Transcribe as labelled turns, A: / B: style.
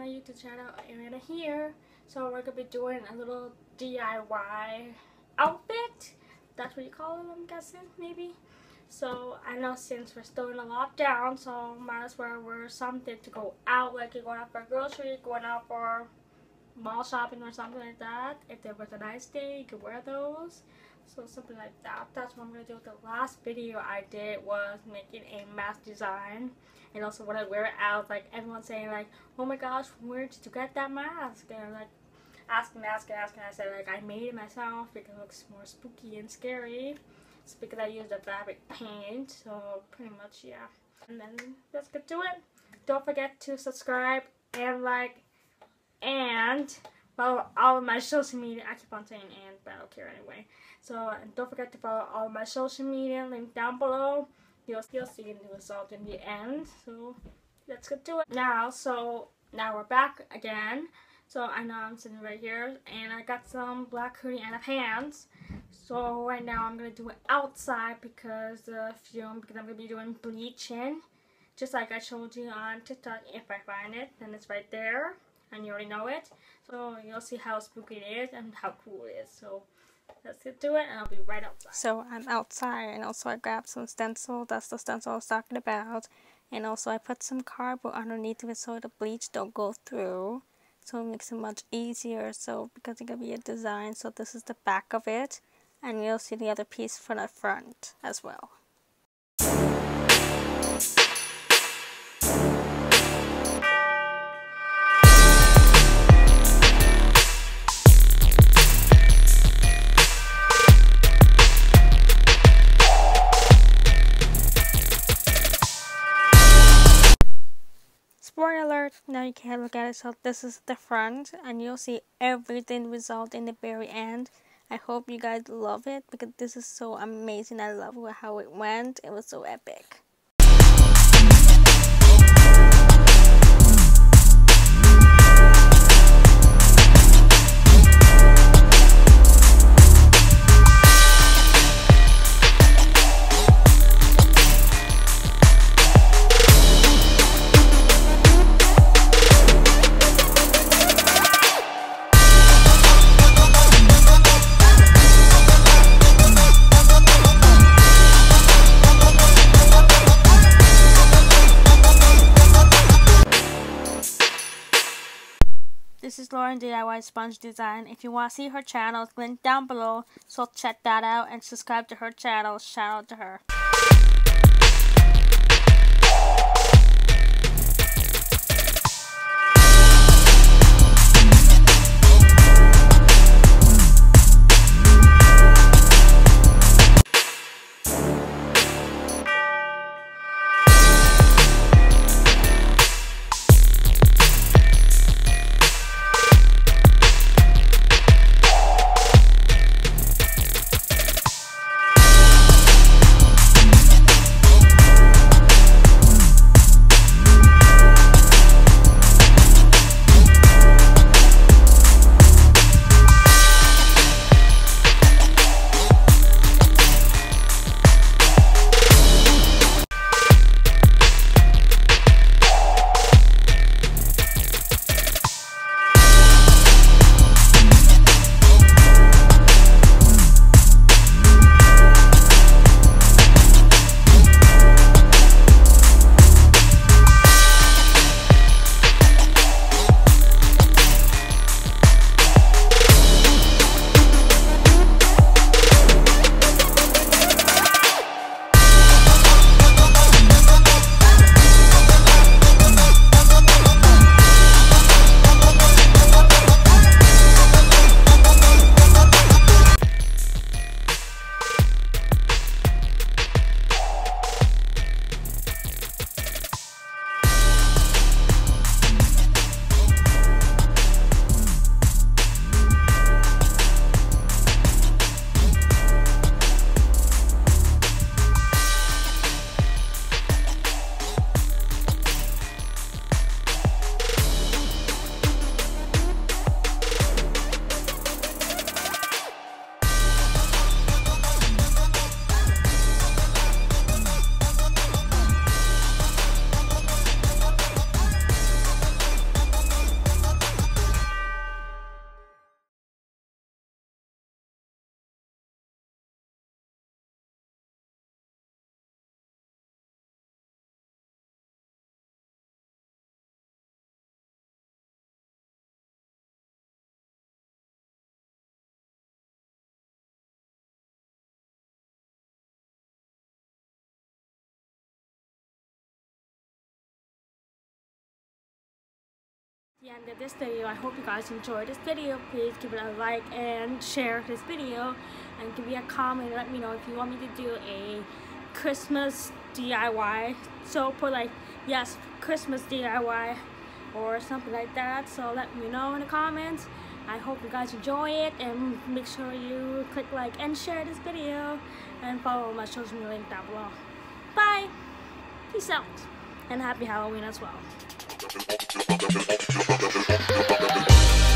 A: YouTube channel, Amanda here. So we're gonna be doing a little DIY outfit. That's what you call it, I'm guessing, maybe. So I know since we're still in a lockdown, so might as well wear something to go out, like you're going out for grocery, going out for mall shopping or something like that. If there was a nice day, you could wear those. So something like that. That's what I'm gonna do. The last video I did was making a mask design, and also when I wear it out, like everyone saying like, "Oh my gosh, where did you get that mask?" And like asking. I said like I made it myself because it looks more spooky and scary. It's because I used a fabric paint. So pretty much, yeah. And then let's get to it. Don't forget to subscribe and like and follow all of my social media. I keep on saying and, but I don't care anyway. So don't forget to follow all of my social media, link down below. You'll see the result in the end. So let's get to it now. So now we're back again. So I know I'm sitting right here, and I got some black hoodie and a pants. So right now I'm gonna do it outside because I'm gonna be doing bleaching, just like I showed you on TikTok. If I find it, then it's right there, and you already know it. So you'll see how spooky it is and how cool it is. So let's get to it, and I'll be right outside.
B: So I'm outside, and also I grabbed some stencil. That's the stencil I was talking about. And also I put some cardboard underneath it so the bleach don't go through. So it makes it much easier. So because it's gonna be a design, so this is the back of it, and you'll see the other piece for the front as well. Spoiler alert, now you can't look at it. So this is the front, and you'll see everything result in the very end. I hope you guys love it because this is so amazing. I love how it went. It was so epic. This is Lauren DIY Sponge Design. If you want to see her channel, it's linked down below. So check that out and subscribe to her channel. Shout out to her.
A: the end of this video. I hope you guys enjoyed this video. Please give it a like and share this video, and give me a comment and let me know if you want me to do a Christmas DIY. So put like, yes, Christmas DIY or something like that. So let me know in the comments. I hope you guys enjoy it, and make sure you click like and share this video, and follow my social media link down below. Bye, peace out, and happy Halloween as well.